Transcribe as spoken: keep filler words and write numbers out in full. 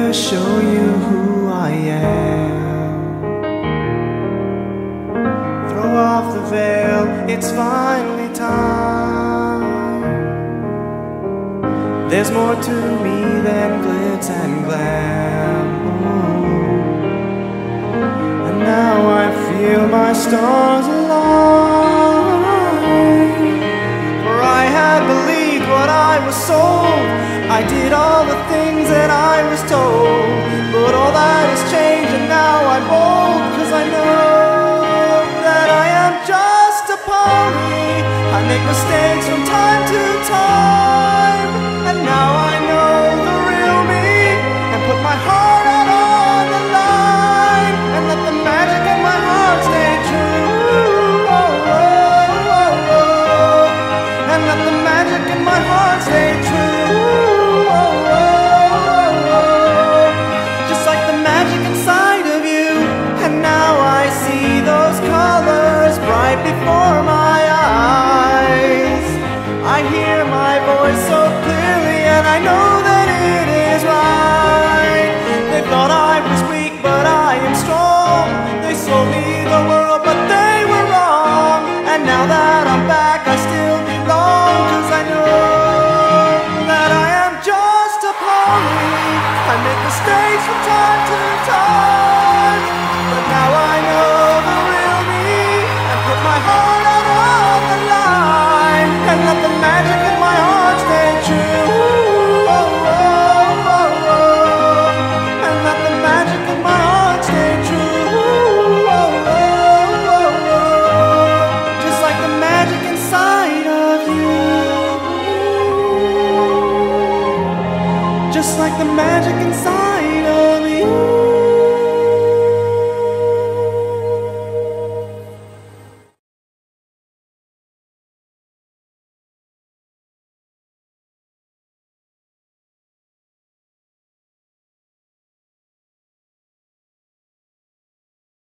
to show you who I am. Throw off the veil, it's finally time. There's more to me than glitz and glam. Ooh. And now I feel my stars align. For I had believed what I was sold. I did all the things that I was told. But all that has changed and now I'm bold. Cause I know that I am just a pony. I make mistakes from time to time. And now I know the real me. And put my heart out on the line. And let the magic in my heart stay true. Oh, oh, oh, oh. And let the magic in my heart stay true. Before my eyes, I hear my voice so clearly, and I know that it is right. They thought I was weak, but I am strong. They sold me the world, but they were wrong. And now that I'm back, I still belong. Cause I know that I am just a pony. I make mistakes from time to time, but now I know the real me. Put my heart out on the line. And let the magic in my heart stay true. Oh, oh, oh, oh. And let the magic in my heart stay true. Oh, oh, oh, oh. Just like the magic inside of you. Just like the magic inside